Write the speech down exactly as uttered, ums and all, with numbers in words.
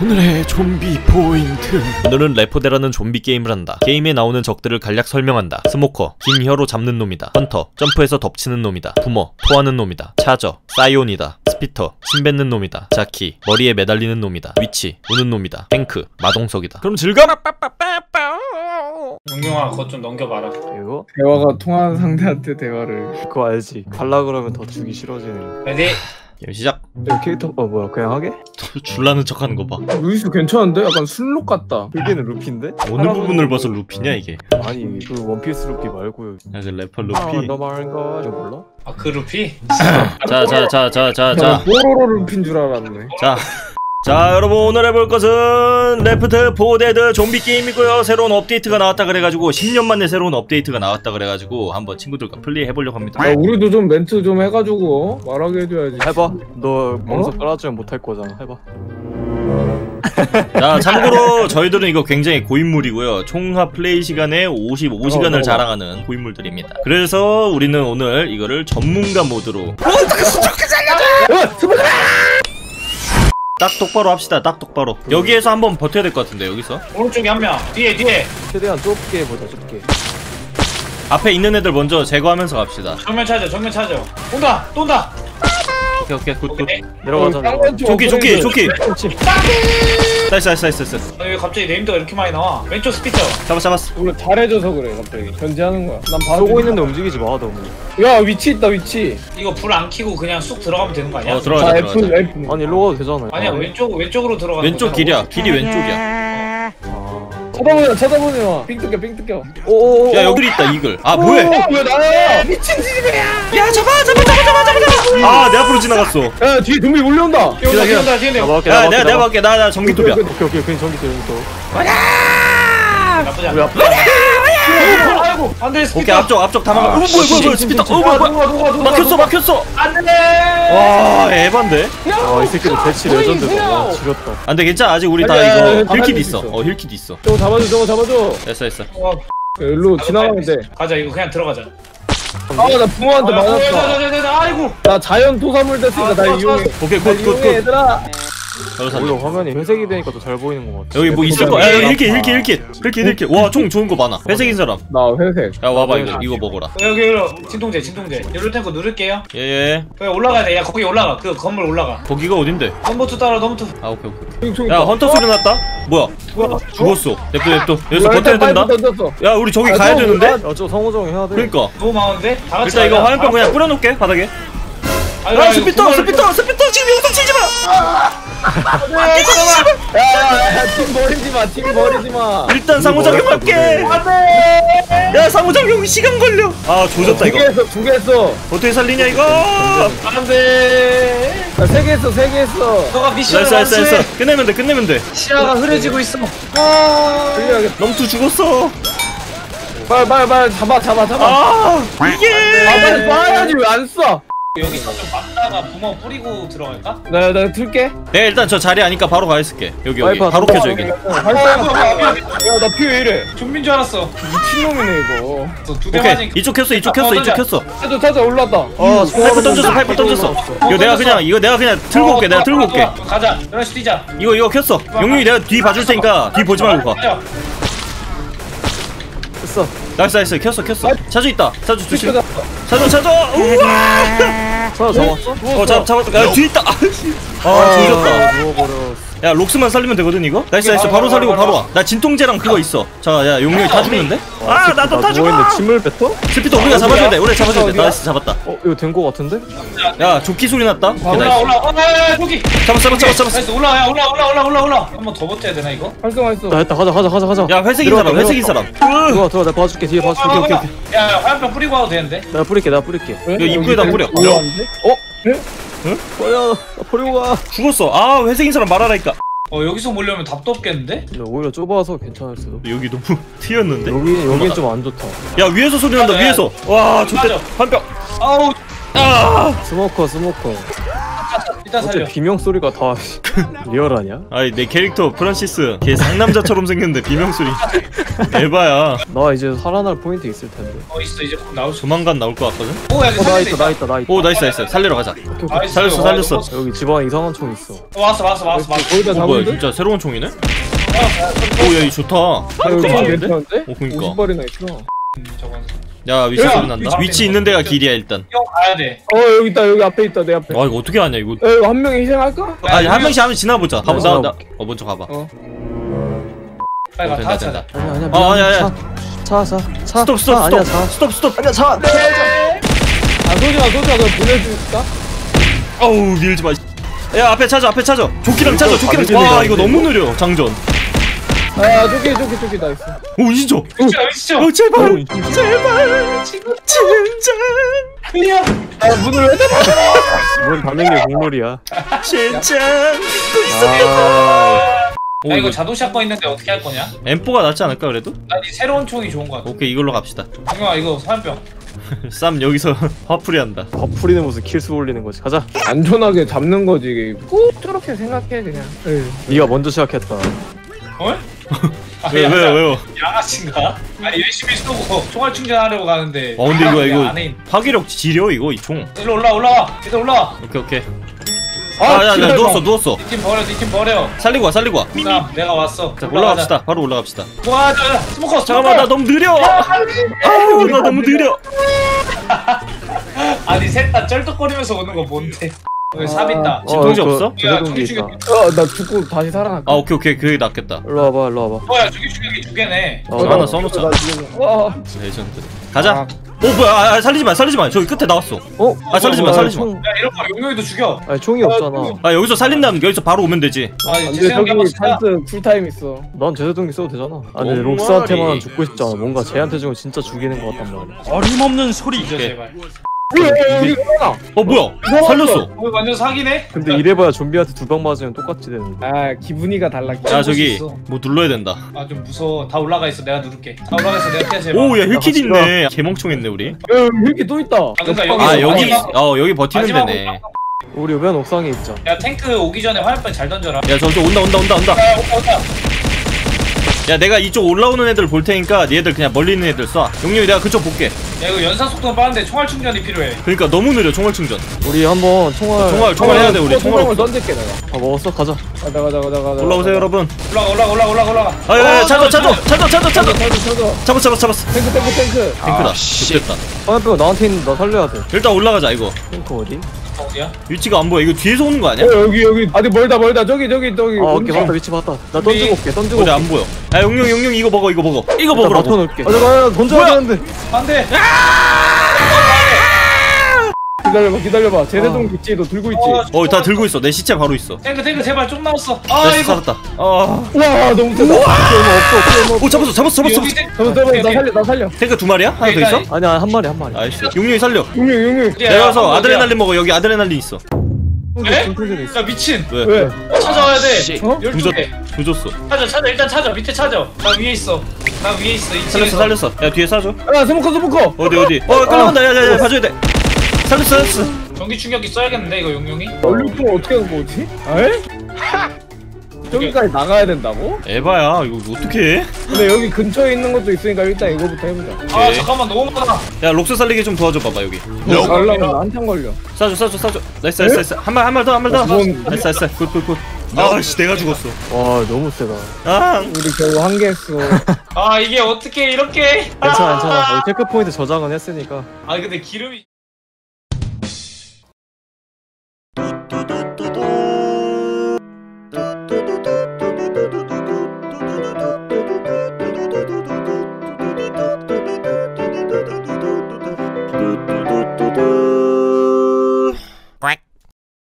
오늘의 좀비 포인트. 오늘은 레포대라는 좀비 게임을 한다. 게임에 나오는 적들을 간략 설명한다. 스모커, 긴 혀로 잡는 놈이다. 헌터, 점프해서 덮치는 놈이다. 부머, 토하는 놈이다. 차저, 사이온이다. 스피터, 침 뱉는 놈이다. 자키, 머리에 매달리는 놈이다. 위치, 우는 놈이다. 탱크, 마동석이다. 그럼 즐겨! 용용아 그것 좀 넘겨봐라. 이거? 대화가 통하는 상대한테 대화를. 그거 알지? 갈라 그러면 더 주기 싫어지는. 레디. 게임 시작. 이거 캐릭터 어 뭐야 그냥 하게? 줄라는 척하는 거 봐. 루이스 괜찮은데? 약간 술록 같다. 그게는 루피인데? 어느 부분을 봐서 루피냐 이게? 아니 그 원피스 루피 말고요. 야, 그 래퍼 아, 루피. 너 말한 거 이거 몰라? 아 그 루피? 자, 자, 자, 자, 자, 야, 자, 뽀로로 루피인 줄 알았네. 자. 자, 여러분 오늘 해볼 것은 레프트 포 데드 좀비 게임이고요. 새로운 업데이트가 나왔다 그래가지고 십 년 만에 새로운 업데이트가 나왔다 그래가지고 한번 친구들과 플레이 해보려고 합니다. 야, 우리도 좀 멘트 좀 해가지고 말하게 해줘야지. 해봐. 너 방송 깔아주면 못할 거잖아. 해봐. 자, 참고로 저희들은 이거 굉장히 고인물이고요. 총합 플레이 시간에 오십오 시간을 어, 어. 자랑하는 고인물들입니다. 그래서 우리는 오늘 이거를 전문가 모드로 딱 똑바로 합시다. 딱 똑바로. 여기에서 한번 버텨야 될 것 같은데. 여기서 오른쪽에 한 명. 뒤에 뒤에. 최대한 좁게 해보자. 좁게. 앞에 있는 애들 먼저 제거하면서 갑시다. 정면 찾아. 정면 찾아. 온다. 또 온다. 오케이 오케이 굿 굿. 내려가자. 내려가자. 조끼 조끼 조끼. 그렇지. 나이스 나이스 나이스 나이스. 아니 왜 갑자기 네임드가 이렇게 많이 나와? 왼쪽 스피처. 잡았 잡았어. 우리 잘해줘서 그래 갑자기. 견제하는 거야. 난 봐도 쏘고 있는데 움직이지 마 너무. 야 위치 있다 위치. 이거 불 안 켜고 그냥 쑥 들어가면 되는 거 아니야? 어 들어가자 자 F 들어가자. F. 아니 일로 가도 되잖아. 아니야 왼쪽 왼쪽으로 들어가는 왼쪽 거잖아. 길이야. 길이 왼쪽이야. 아. 쳐다보냐 쳐다보냐. 삥 뜯겨 삥 뜯겨. 오오오. 야 여기 있다 이글. 아 뭐해? 어, 왜 나야? 미친 집애야. 야 잡아 잡아 잡아 잡아 잡아 잡아. 아 내 앞으로 지나갔어. 야 뒤에 좀비 몰려온다. 뒤에 온다 뒤에 온다 뒤에 나 온다. 막게. 야 내가 내가 갈게. 나나 전기톱이야. 오케이 오케이 그냥 전기 들또 나쁘지 않아. 아이고 안돼 스피처. 오케이 앞쪽 앞쪽 다 막아. 어 뭐야 뭐야 뭐야 스피터. 어 뭐야 뭐야. 막혔어 막혔어. 안돼. 와 에반데? 아이 새끼들 대치 레전드다. 와 지렸다. 안돼 괜찮아 아직 우리 다 아니야, 아니야, 이거 아니야, 힐킷 다 있어. 있어. 어 힐킷 있어. 저거 잡아줘 저거 잡아줘. 됐어 됐어. 어, 야, 일로 지나가면 돼. 가자 이거 그냥 들어가자. 아나 붕어한테 아, 맞았어. 야, 야, 야, 야, 야, 아이고. 나 자연 토사물 됐으니까 아, 나 좋아, 이용해. 오케이 나 굿굿 이용해 굿. 얘들아. 오히려 화면이 회색이 되니까 더 잘 보이는 것 같아. 여기 뭐 있을 거야. 야, 여기 힐킷 힐킷 힐킷 힐킷 힐킷. 와총 좋은 거 많아. 회색인 사람. 나 회색. 야 와봐 이거 이거 먹어라. 여기 여기 진통제 진통제. 이럴 탱크 누를게요. 예예. 거기 올라가야 돼. 야 거기 올라가. 그 건물 올라가. 거기가 어딘데? 넘버투 따라 넘버투. 아 오케이 오케이. 총, 총 야 있다. 헌터 소리 났다. 뭐야? 뭐야? 죽었어. 냅둬 냅둬. 여기서 야, 버텨야 일단 된다. 파이프 던졌어. 야 우리 저기 아, 가야 저거 되는데? 야 저 성우정 해야 돼. 그러니까 너무 많은데? 다 같이 일단 이거 가자. 화염병 그냥 뿌려놓을게 바닥에. 아이고, 아 아이고, 스피터 구멍을 스피터 스피터 지금 여기서 치지 마. 네, 잠깐만. 야야야 팀 버리지 마. 팀 버리지 마. 일단 상호작용 할게. 안돼. 야 상호작용 시간 걸려. 아 조졌다 두 이거. 개 했어 두 개 했어. 어떻게 살리냐 이거. 안돼. 야세 개 했어 세 개 했어. 너가 미션을 나이스 나이스 완수해. 나이스. 끝내면 돼 끝내면 돼. 시야가 흐려지고 있어. 흘려야겠다. 넘투 죽었어. 빨리 빨리 빨리 잡아 잡아 잡아. 아 이게. 아 빨리 쏴야지 왜 안 쏴? 여기서 좀 맞다가 부모 뿌리고 들어갈까? 나나 틀게. 네 일단 저 자리 아니까 바로 가 있을게. 여기 여기 와이프 바로 잠깐만. 켜져 여기. 야나 피 왜 이래? 좀비인 줄 알았어. 미친놈이네 이거. 두대 오케이 맞으니까. 이쪽 켰어 이쪽 켰어 이쪽 켰어. 타자 타자 올랐다. 아 파이프 던졌어 파이프 던졌어. 이거 내가 그냥 이거 내가 그냥 들고 올게 내가 들고 올게. 가자. 열시 뛰자. 이거 이거 켰어. 용룡이 내가 뒤 봐줄 테니까 뒤 보지 말고 가. 가자. 됐어. 나이스 나이스 켰어 켰어. 차주 있다. 차주 조심. 타자. 차주 차주. 우와. 서 잡았어? 어 잡 잡았다. 야 뒤에 있다. 아 조졌다. 누워버려. 야 록스만 살리면 되거든 이거. 나이스 나이스 바로 살리고 바로 와. 나 진통제랑 그거 있어. 자야 용룡이 다 죽는데? 아 나도 다 죽어. 누워있는데 침을 뱉어? 스피터 우리가 잡아줘야 돼. 우리 잡아줘야 돼. 나이스 잡았다. 어 이거 된 거 같은데? 야 조끼 소리 났다. 오케이, 올라 나이스. 올라. 어, 야, 야, 저기. 잡았어 잡았어 잡았어 잡았어. 나이스 올라. 야, 올라 올라 올라 올라 올라. 한 번 더 버텨야 되나 이거? 활성화했어. 나 했다. 가자 가자 가자 가자. 야 회색인 사람 회색인 사람. 들어와 들어와 내가 봐줄게. 뒤에 봐줄게. 아, 오케이 야, 오케이. 야, 화염병 뿌리고 와도 되는데? 내가 뿌릴게 내가 뿌릴게. 이거 입구에다 뿌려. 올라왔는데? 어? 뭐야 나 버리고 가. 죽었어. 아 회색인 사람 말하라니까. 어 여기서 몰려면 답도 없겠는데? 근데 오히려 좁아서 괜찮을 수도. 여기 너무 튀었는데? 여기 여긴 좀 안 좋다. 야 위에서 소리 난다. 맞아, 야. 위에서. 와 좋대. 맞아. 한병. 아우. 아. 스모커 스모커. 일단 살려. 어째 비명 소리가 다 리얼하냐? 아니 내 캐릭터 프란시스 걔 상남자처럼 생겼는데 비명소리 에바야. 나 이제 살아날 포인트 있을 텐데. 어 있어 이제 곧 나올 수. 조만간 나올 것 같거든. 오 여기 어, 나 살릴 데 있다, 나 있다, 나 있다. 오 나이스 나이스 살리러 가자. 오케이, 오케이. 나이스. 살렸어, 와, 살렸어. 이거 여기 집안에 이상한 총 있어. 어, 왔어 왔어 왔어 왔어. 거기다 어 뭐야 잡은데? 진짜 새로운 총이네? 어, 오야 이 좋다. 아, 이거 총 좋은데? 괜찮은데? 어 그니까. 오십 발이나 있어. 음, 저건. 야 위치 야, 소리 난다. 위치 위치 있는 데가 길이야 일단. 형 가야 돼. 어 여기 있다 여기 앞에 있다 내 앞에. 와 이거 어떻게 하냐 이거. 야, 이거 한 명이 희생할까? 아니 한 명씩 하면 지나보자. 가보 네, 나나 어 먼저 가봐. 어. 빨리 가. 된다, 다 된다. 찾아. 아니야, 아니야. 어, 아니야, 아니야. 차, 차, 차. 차. 스톱 스톱 차, 스톱 아니야, 차. 스톱 스톱. 아니야, 차. 아 소주야 소주야 그거 보내줄까? 어우 밀지 마. 야 앞에 찾아 앞에 찾아. 조끼랑 찾아 조끼랑. 반대로 와 가야 이거 돼, 너무 느려 장전. 아 저기 저기 저기 나 있어. 오 진짜. 진짜 진짜. 어 제발 제발 진짜 클리어. 아 문을 왜 닫아? 문 닫는 게 국룰이야. 진짜. 아, 오 야 이거 이거 자동 샷건 있는데 어떻게 할 거냐? 엠 포가 낫지 않을까 그래도? 난 이 새로운 총이 좋은 거 같아. 오케이 이걸로 갑시다. 형아 이거 화염병. 쌈 여기서 화풀이 한다. 버프리는 무슨 킬수 올리는 거지. 가자. 안전하게 잡는 거지 이게. 꼭 저렇게 생각해 그냥. 에이. 네가 먼저 시작했다. 어? 아, 왜 양아- 왜요 왜요? 양아치인가? 아니 열심히 쏘고 총알 충전하려고 가는데. 어 근데 이거 내 이거 안에 있- 파괴력 지려 이거 이 총. 일로 올라 올라와. 일단 올라와. 오케이 오케이. 아, 아야야 기다려봐. 누웠어 누웠어. 니 팀 버려. 니 팀 버려. 살리고 와 살리고 와. 자 내가 왔어. 자 올라갑시다. 바로 올라갑시다. 와, 저, 스모커, 잠깐만 나 너무 느려. 아우 나 너무 느려. 아니 셋 다 쩔뚝거리면서 오는 거 뭔데? 여기 삽 있다. 진통제 그 없어? 제동기 야, 있다. 어나 죽고 다시 살아날게. 아 오케이 오케이 그게 낫겠다. 일로 와봐, 일로 와봐. 뭐야 저기 충격이 두 개네. 어, 저 나- 하나 써놓자. 나 지금- 와. 레전드. 가자. 아. 오 뭐야 아, 아, 살리지 마 살리지 마. 저기 끝에 나왔어. 어? 아 살리지 마 아, 살리지 마. 총, 야 이런 거 용용이도 죽여. 아니 총이 없잖아. 아 여기서 살린다면 여기서 바로 오면 되지. 아니 안돼 제 생각에 저기 한번 쓰자. 찬스 쿨타임 있어. 난 제동기 써도 되잖아. 아니 너무 록스한테만 말이. 죽고 싶지 않아. 뭔가 쟤한테 죽으면 진짜 죽이는 것 같단 말이야. 어림없는 소리. 진짜 제발. 여기 하나. 어 뭐야? 살렸어. 어 완전 사기네. 근데 이래봐야 좀비한테 두 방 맞으면 똑같이 되는데. 아 기분이가 달라. 야 저기 있어. 뭐 눌러야 된다. 아 좀 무서워. 다 올라가 있어. 내가 누를게. 다 올라가 있어. 내가 피하지 마. 오야 힐킷 같이 있네. 개멍청했네 우리. 야 여기 또 있다. 아, 그러니까 여기 아 여기 여기 마지막- 어 여기 버티는 마지막 데네. 우리 맨 옥상에 있자. 야 탱크 오기 전에 화염병 잘 던져라. 야 저저 온다 온다 온다 온다. 야 온다 온다. 야 내가 이쪽 올라오는 애들 볼 테니까 니애들 그냥 멀리 있는 애들 쏴. 용룡이 내가 그쪽 볼게. 야 이거 연산 속도는 빠른데 총알 충전이 필요해. 그러니까 너무 느려 총알 충전. 우리 한번 총알. 총알 총알 해야 돼 우리 총알. 총알 던질게 내가. 아 먹었어? 가자. 가자 가자 가자 가자. 올라오세요 여러분. 올라가 올라가 올라가 올라가 올라가. 아야 어, 찾아 찾아 찾아. 찾아 찾아 찾아. 찾아 찾아. 잡았어 잡았어 잡았어. 탱크 탱크 탱크. 탱크다. 좋겠다. 화염병 나한테 있는 나 살려야 돼. 일단 올라가자 이거. 탱크 어디? 어디야? 위치가 안 보여. 이거 뒤에서 오는 거 아니야? 어 여기 여기 아직 멀다 멀다 저기 저기 저기. 아 오케이 오른쪽. 맞다 위치 봤다. 나 던지고 올게 던지고 어디 올게. 안 보여. 야 용룡 용룡 이거 먹어 이거 먹어. 이거 일단 먹으라고. 맞춰놓을게. 아 잠깐 던져야 뭐야? 되는데. 안돼. 기다려봐 기다려봐. 제대동 있지 너 들고 있지. 어 다 들고 있어. 내 시체 바로 있어. 탱크 탱크 제발 좀 나왔어. 아 나 이거. 살았다. 아. 와 너무 세다. 없어 없어. 오 잡았어 잡았어 잡았어. 여기 잡았어. 탱크. 잡아 잡아 오케이, 나 오케이. 살려 나 살려. 탱크 두 마리야? 하나 더 일단 있어? 아니야 한 마리 한 마리. 나이스. 용룡이 살려. 용룡 용룡. 어디야? 내려가서 어디야? 아드레날린 먹어. 여기 아드레날린 있어. 네? 탱크들이 있어. 야 미친. 왜? 왜? 찾아와야 돼. 어? 열두 개. 조졌어. 찾아 찾아 일단 찾아 밑에 찾아. 나 위에 있어. 나 위에 있어. 이 살렸어 층에서. 살렸어. 야 뒤에 쏴줘. 야 스모커 스모커. 어디 어디? 어 끌려간다. 야야야 봐줘야 돼. 살렸어 살렸어. 전기 충격기 써야겠는데 이거 용용이? 얼룩통 어떻게 한 거지? 에? 저기까지 나가야 된다고? 에바야 이거 어떻게 해? 근데 여기 근처에 있는 것도 있으니까 일단 이거부터 해보자. 아 오케이. 잠깐만 너무 많아. 야 록스 살리기 좀 도와줘 봐봐 여기. 가려면 한참 걸려. 쏴줘 쏴줘 쏴줘. 나이스 나이스 나이스. 한 발 한 발 더 한 발 더. 어, 뭔- 나이스 나이스. 굿굿굿. 아씨 내가 죽었어. 와 너무 세다. 아. 우리 겨우 한 개 했어. 아 이게 어떻게 이렇게? 괜찮아 괜찮아. 우리 체크포인트 저장은 했으니까. 아 근데 기름이.